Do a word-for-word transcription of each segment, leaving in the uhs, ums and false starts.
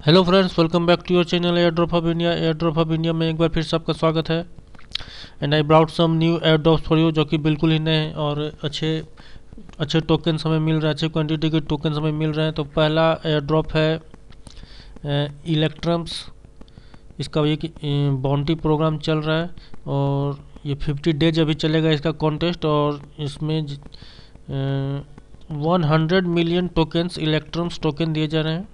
Hello friends, welcome back to your channel airdrop of India. Airdrop of India में एक बार फिर से आपका स्वागत है। And I brought some new airdrops for you, जो कि बिल्कुल ही नए हैं और अच्छे अच्छे टोकन्स हमें मिल रहे हैं, अच्छे क्वांटिटी के टोकन्स हमें मिल रहे हैं। तो पहला एयर ड्रॉप है इलेक्ट्रम्स। इसका ये बाउंटी प्रोग्राम चल रहा है और ये फिफ्टी डेज अभी चलेगा इसका कॉन्टेस्ट। और इसमें one hundred million tokens Electrums token दिए जा रहे हैं।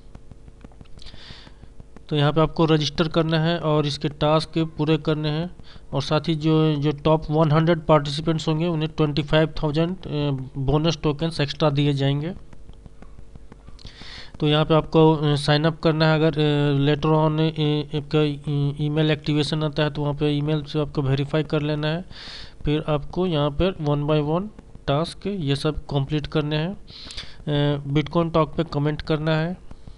तो यहाँ पे आपको रजिस्टर करना है और इसके टास्क पूरे करने हैं। और साथ ही जो जो टॉप हंड्रेड पार्टिसिपेंट्स होंगे उन्हें twenty five thousand bonus tokens extra दिए जाएंगे। तो यहाँ पे आपको साइन अप करना है। अगर लेटर ऑन आपका ईमेल एक्टिवेशन आता है तो वहाँ पे ईमेल से आपको वेरीफाई कर लेना है। फिर आपको यहाँ पर वन बाय वन टास्क ये सब कंप्लीट करने हैं। बिटकॉइन टॉक पे कमेंट करना है,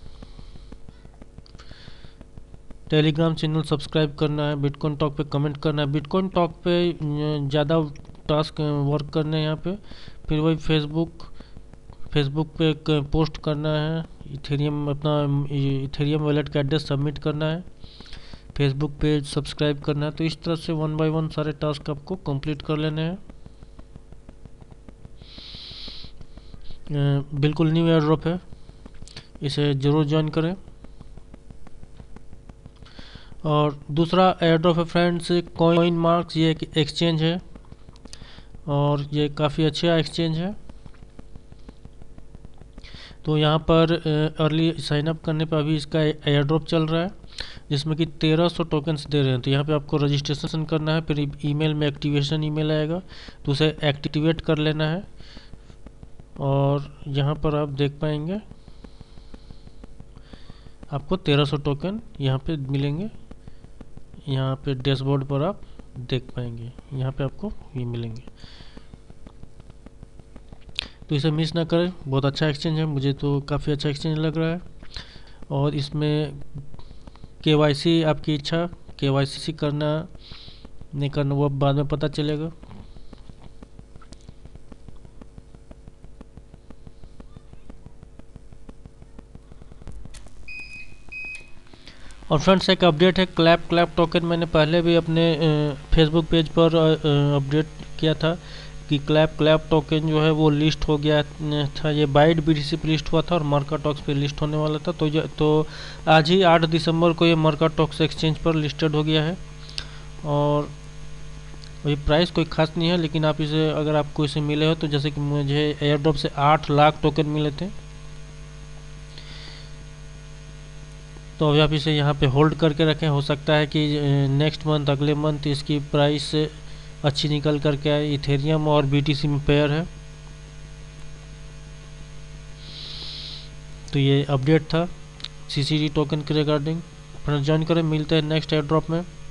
टेलीग्राम चैनल सब्सक्राइब करना है, बिटकॉइन टॉक पे कमेंट करना है। बिटकॉइन टॉक पे ज़्यादा टास्क वर्क करने हैं यहाँ पे। फिर वही फेसबुक फेसबुक पे एक पोस्ट करना है, इथेरियम अपना इथेरियम वॉलेट का एड्रेस सबमिट करना है, फेसबुक पेज सब्सक्राइब करना है। तो इस तरह से वन बाय वन सारे टास्क आपको कंप्लीट कर लेने हैं। बिल्कुल न्यू एयर ड्रॉप है, इसे ज़रूर ज्वाइन करें। और दूसरा एयर ड्रॉप है फ्रेंड्स कॉइन मार्क्स। ये एक एक्सचेंज है और ये काफ़ी अच्छा एक्सचेंज है। तो यहाँ पर अर्ली साइन अप करने पर अभी इसका एयर ड्रॉप चल रहा है, जिसमें कि तेरह सौ टोकन्स दे रहे हैं। तो यहाँ पे आपको रजिस्ट्रेशन करना है, फिर ईमेल में एक्टिवेशन ईमेल आएगा तो उसे एक्टिवेट कर लेना है। और यहाँ पर आप देख पाएंगे आपको तेरह सौ टोकन यहाँ पे मिलेंगे। यहाँ पे डैशबोर्ड पर आप देख पाएंगे, यहाँ पे आपको ये मिलेंगे। तो इसे मिस ना करें, बहुत अच्छा एक्सचेंज है, मुझे तो काफ़ी अच्छा एक्सचेंज लग रहा है। और इसमें केवाईसी आपकी इच्छा, केवाईसी करना नहीं करना वो बाद में पता चलेगा। और फ्रेंड्स एक अपडेट है, क्लैप क्लैप टोकन मैंने पहले भी अपने फेसबुक पेज पर अपडेट किया था कि क्लैप क्लैप टोकन जो है वो लिस्ट हो गया था। ये बाइट बीटीसी पे लिस्ट हुआ था और मर्काटॉक्स पे लिस्ट होने वाला था। तो तो आज ही आठ दिसंबर को ये मर्काटॉक्स एक्सचेंज पर लिस्टेड हो गया है। और वही प्राइस कोई खास नहीं है, लेकिन आप इसे अगर आपको इसे मिले हो तो जैसे कि मुझे एयर ड्रॉप से आठ लाख टोकन मिले थे, तो अभी आप इसे यहाँ पे होल्ड करके रखें। हो सकता है कि नेक्स्ट मंथ अगले मंथ इसकी प्राइस अच्छी निकल करके आए। इथेरियम और बीटीसी में पेयर है। तो ये अपडेट था सीसीडी टोकन के रिगार्डिंग। फ्रेंड्स ज्वाइन करें, मिलते हैं नेक्स्ट एयर ड्रॉप में।